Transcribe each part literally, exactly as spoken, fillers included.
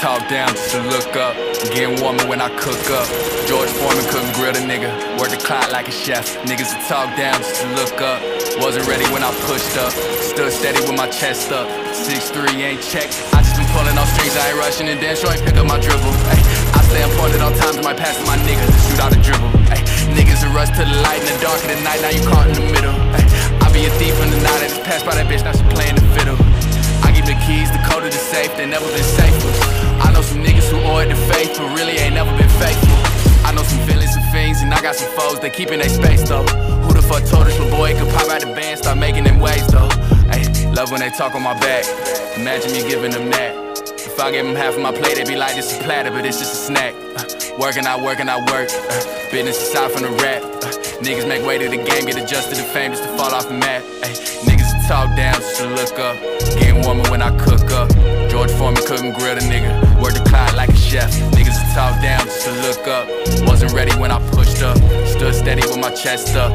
talk down just to look up. Getting warmer when I cook up. George Foreman couldn't grill the nigga. Work the clock like a chef. Niggas that talk down just to look up. Wasn't ready when I pushed up. Stood steady with my chest up. six three ain't checked. I just been pulling off strings, I ain't rushing and then sure ain't pick up my dribble. Ay, I stay appointed on times when I pass to my nigga to shoot out a dribble. Ay, niggas that rush to the light in the dark of the night, now you caught in the middle. Ay, I be a thief in the night, I just passed by that bitch, now she playing the fiddle. I give the keys, the code of the safe, they never been safer. I know some niggas who owe it to faith, but really ain't never been faithful. I know some villains and fiends, and I got some foes, they keeping their space though. Who the fuck told us little boy could pop out the band, start making them waves though. Ay, love when they talk on my back, imagine me giving them that. If I give them half of my plate, they be like, this is platter, but it's just a snack. uh, Working, I work, and I work, uh, business aside from the rap. uh, Niggas make way to the game, get adjusted to fame just to fall off the map. Ay, niggas that talk down just to look up. Getting warmer when I cook up. George Foreman couldn't grill the nigga. Work the clock like a chef. Niggas that talk down just to look up. Wasn't ready when I pushed up. Stood steady with my chest up.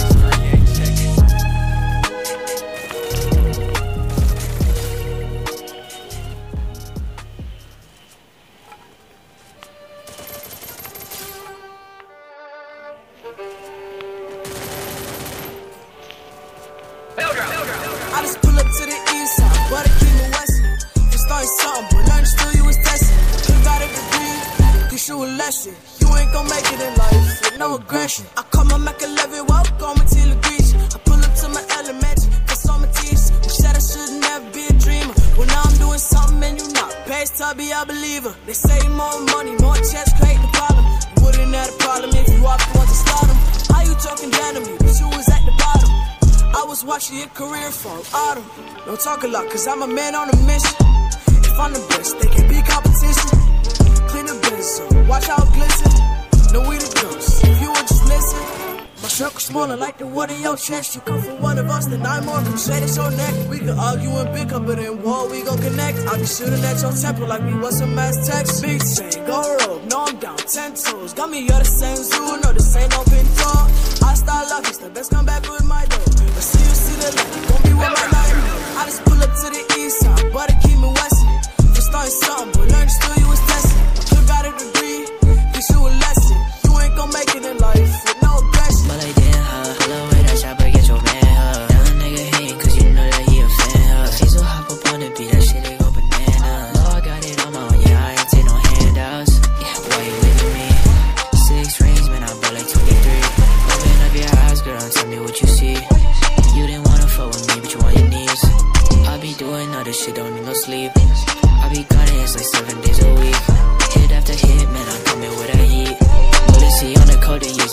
I just pull up to the east side, but I keep me west. You started something, but learn still you was testing. You got a degree, cause you a lesson. You ain't gon' make it in life with no aggression. I call my Mac eleven, walk on my till it reach. I pull up to my elementary, cause all my teachers who said I should never be a dreamer. Well now I'm doing something and you not. Past tubby, I believer. They say more money, more checks create the problem. You wouldn't have a problem if you walked once and start them. How you talking down to me, but you was at the bottom. I was watching your career fall autumn. Don't talk a lot, cause I'm a man on a mission. If I'm the best, they can be competition. Clean the business up, watch how it glisten. No we the ghosts, if you would just listen. My circle smaller like the wood in your chest. You come from one of us, then I'm more crusaders your neck. We can argue and bicker, but in war we gon' connect. I'll be shooting at your temple like we was some mass text. Big chain, go rope, no I'm down, ten toes. Got me, you're the same zoo, no this ain't open door. I start lucky, the best come back with my door. But see you see the light, gon' be with my life. I just pull up to the east side, but I keep me west. You started something, but learn still you was testing. You got a degree, cause you a lesson. You ain't gon' make it in life with no aggression. But like damn, huh? Pull away that shot, but get your man, huh? Now a nigga hate, cause you know that he a fan, huh? He so hop up on the beat, that shit they go bananas. No, I got it on my own, yeah, I ain't take no handouts. Yeah, why you with me? Six rings, man, I bought like twenty-three. Open up your eyes, girl, and tell me what you see. You didn't wanna fuck with me, but you on your knees. I be doing all this shit, don't need no sleep. I be gunning, it's like seven days a week. Hit after hit, man, I'm coming with a heat. Bullets see on the code, they use